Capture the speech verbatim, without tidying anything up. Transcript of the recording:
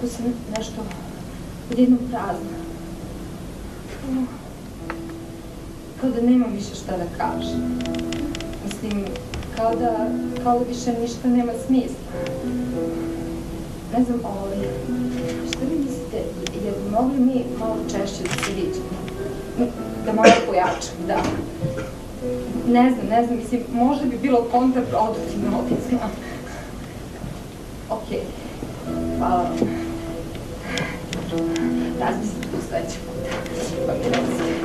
nekako sam nešto odjednom prazna. Kao da nemam više šta da kažem. Mislim, kao da, kao da više ništa nema smisla. Ne znam, ovaj, šta vi mislite, jer bi mogli mi malo češće da se viđemo? Da malo pojačam, da. Ne znam, ne znam, mislim, možda bi bilo kontraproduktivno, ovdje znam. Okej, hvala vam. Razmislite u sledećem puta. Pa mi razmislite.